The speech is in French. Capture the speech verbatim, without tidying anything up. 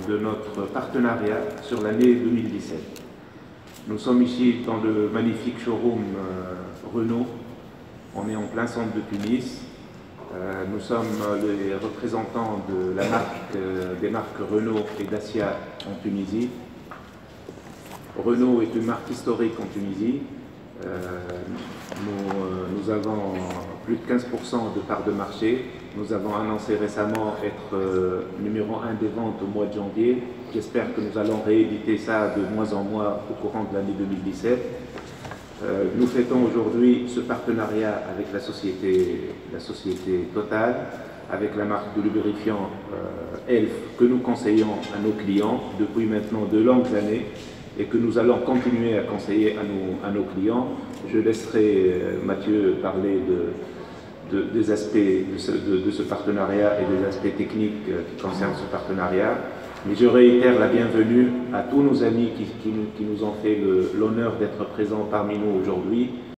de notre partenariat sur l'année deux mille dix-sept. Nous sommes ici dans le magnifique showroom euh, Renault. On est en plein centre de Tunis. Euh, nous sommes les représentants de la marque, euh, des marques Renault et Dacia en Tunisie. Renault est une marque historique en Tunisie. Euh, nous, euh, nous avons plus de quinze pour cent de part de marché. Nous avons annoncé récemment être euh, numéro un des ventes au mois de janvier. J'espère que nous allons rééditer ça de mois en mois au courant de l'année deux mille dix-sept. Euh, nous fêtons aujourd'hui ce partenariat avec la société, la société Total, avec la marque de lubrifiant euh, Elf que nous conseillons à nos clients depuis maintenant de longues années et que nous allons continuer à conseiller à nos, à nos clients. Je laisserai euh, Mathieu parler de, de, des aspects de ce, de, de ce partenariat et des aspects techniques euh, qui concernent ce partenariat. Mais je réitère la bienvenue à tous nos amis qui, qui, nous, qui nous ont fait l'honneur d'être présents parmi nous aujourd'hui.